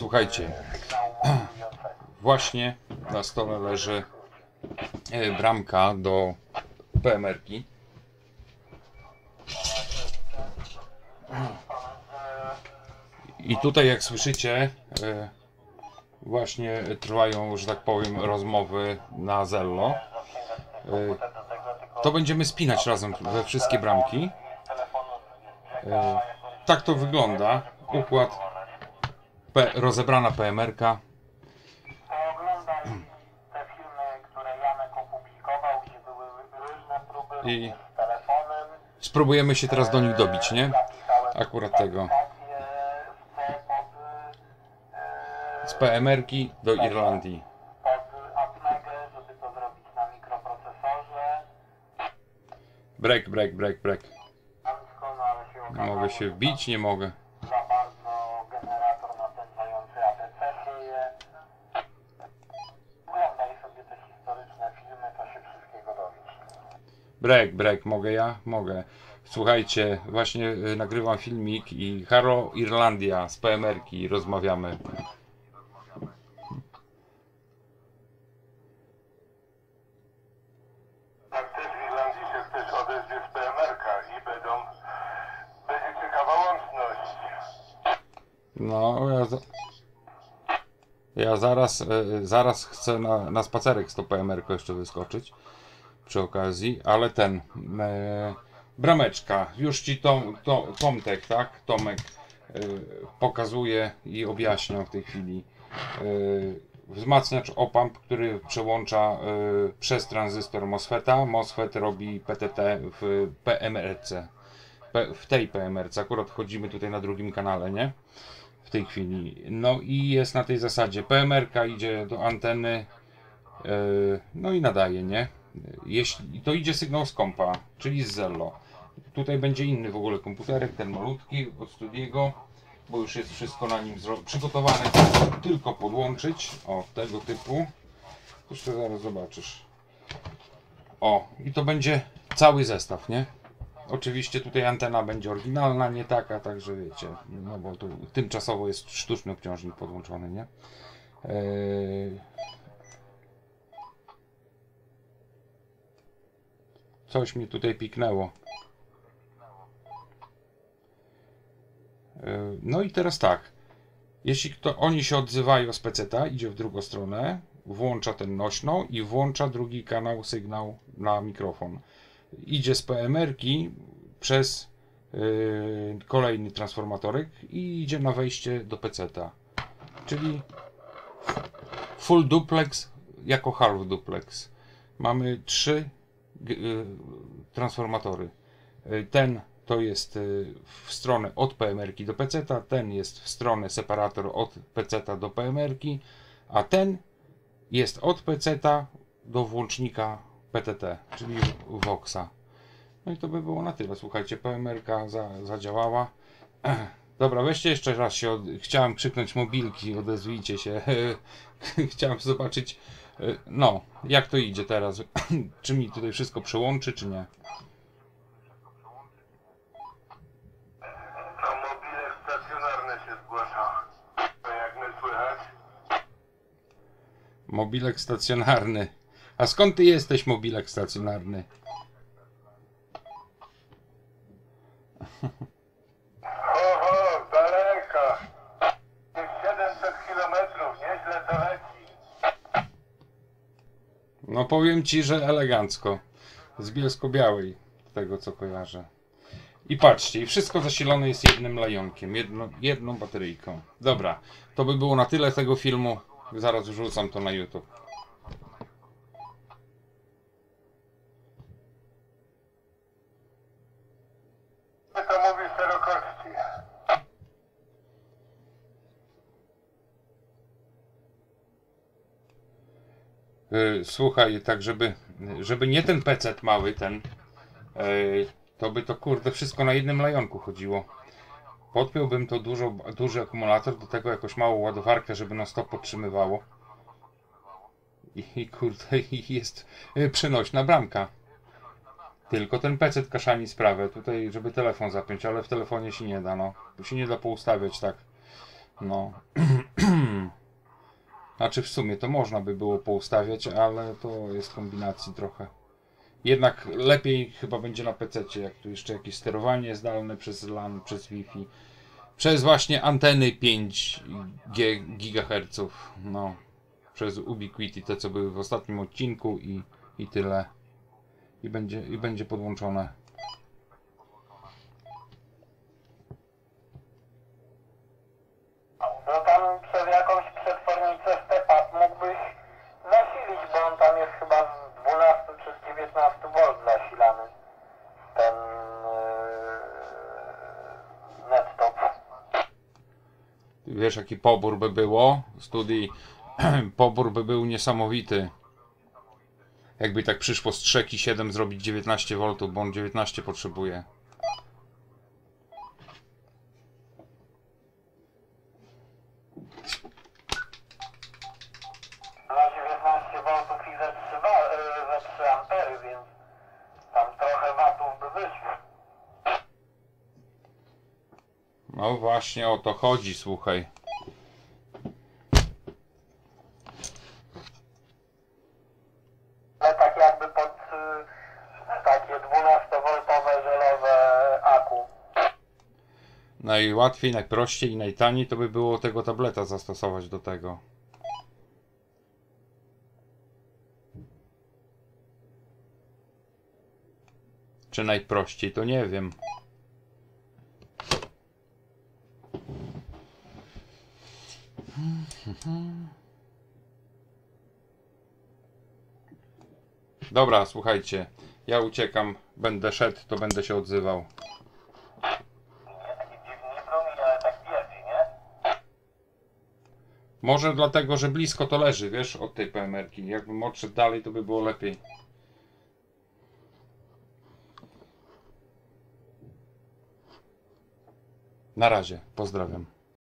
Słuchajcie, właśnie na stole leży bramka do PMR-ki. I tutaj, jak słyszycie, właśnie trwają, że tak powiem, rozmowy na Zello. To będziemy spinać razem we wszystkie bramki. Tak to wygląda. Układ, rozebrana PMR-ka. Te filmy, które Janek opublikował, gdzie były różne próby I z telefonem. spróbujemy się teraz do nich dobić, nie? Akurat tego. Z PMR-ki do Irlandii. Pod Atmegę, żeby to zrobić na mikroprocesorze. Break. No, ale się Nie mogę się wbić, nie mogę. za bardzo generator napędzający ADC sieje. Oglądaj sobie te historyczne filmy, to się wszystkiego dowiesz. Break, mogę ja? Mogę. Słuchajcie, właśnie nagrywam filmik i Halo Irlandia z PMR-ki rozmawiamy. Jak też w Irlandii się ktoś odezwie z PMR-ka i będzie ciekawa łączność. No, ja zaraz chcę na spacerek z tą PMR-ką jeszcze wyskoczyć przy okazji, ale brameczka, już ci Tomtek, tak? Tomek pokazuje i objaśnia w tej chwili. Wzmacniacz OPAMP, który przełącza przez tranzystor MOSFETA. MOSFET robi PTT w PMR-ce. W tej PMR-ce. Akurat wchodzimy tutaj na drugim kanale, nie? W tej chwili. No i jest na tej zasadzie. PMR-ka idzie do anteny, no i nadaje, nie? Jeśli to idzie sygnał z kompa, czyli z Zello. Tutaj będzie inny w ogóle komputerek, ten malutki od Studiego, bo już jest wszystko na nim przygotowane, tylko podłączyć. O, tego typu. Jeszcze zaraz zobaczysz. O, i to będzie cały zestaw, nie? Oczywiście tutaj antena będzie oryginalna, nie taka, także wiecie, no bo tu tymczasowo jest sztuczny obciążnik podłączony, nie? Coś mi tutaj piknęło. No i teraz tak. Jeśli oni się odzywają z peceta, idzie w drugą stronę, włącza ten nośną i włącza drugi kanał, sygnał na mikrofon. Idzie z PMR-ki przez kolejny transformatorek i idzie na wejście do peceta. Czyli full duplex jako half duplex. Mamy 3 transformatory. Ten to jest w stronę od PMR-ki do peceta, ten jest w stronę separator od peceta do PMR-ki, a ten jest od peceta do włącznika PTT, czyli Voxa. No i to by było na tyle. Słuchajcie, PMR-ka zadziałała. Dobra, weźcie jeszcze raz się. Chciałem krzyknąć mobilki, odezwijcie się. Chciałem zobaczyć, no, jak to idzie teraz. Czy mi tutaj wszystko przełączy, czy nie? A mobilek stacjonarny się zgłasza. To jak my słychać? Mobilek stacjonarny. A skąd ty jesteś, mobilek stacjonarny? Oho, z daleka. 700 kilometrów, nieźle to leci. No powiem ci, że elegancko. Z Bielsko-Białej, z tego co kojarzę. I patrzcie, i wszystko zasilone jest jednym lajonkiem, jedną bateryjką. Dobra, to by było na tyle tego filmu. Zaraz wrzucam to na YouTube. My to mówi szerokości. Słuchaj, tak żeby nie ten pecet mały, to by to kurde wszystko na jednym lajonku chodziło. Podpiąłbym to duży akumulator, do tego jakąś małą ładowarkę, żeby non stop podtrzymywało. I kurde, jest przenośna bramka. Tylko ten PC kaszani sprawę. Tutaj, żeby telefon zapiąć, ale w telefonie się nie da, no. Tu się nie da poustawiać tak. No. Znaczy w sumie to można by było poustawiać, ale to jest kombinacji trochę. Jednak lepiej chyba będzie na PC-cie, jak tu jeszcze jakieś sterowanie zdalne przez LAN, przez Wi-Fi. Przez właśnie anteny 5 GHz. No. Przez Ubiquiti, te co były w ostatnim odcinku i tyle. I będzie podłączone. No tam przez jakąś przetwornicę step-up mógłbyś zasilić, bo on tam jest chyba z 12 czy z 19 V zasilany. Ten nettop. Wiesz jaki pobór by było? Studii. Pobór by był niesamowity. Jakby tak przyszło z 3,7 zrobić 19 V, bo on 19 potrzebuje. No 19 V i ze 3 ampery, więc tam trochę watów by wyszło. No właśnie o to chodzi, słuchaj. Ale tak jakby pod takie 12V żelowe aku. Najłatwiej, najprościej i najtaniej to by było tego tableta zastosować do tego. Czy najprościej, to nie wiem. Dobra, słuchajcie. Ja uciekam, będę szedł, to będę się odzywał. Nie taki dziwny brumi, ale tak twierdzi, nie? Może dlatego, że blisko to leży, wiesz, od tej PMR-ki. Jakbym odszedł dalej, to by było lepiej. Na razie, pozdrawiam.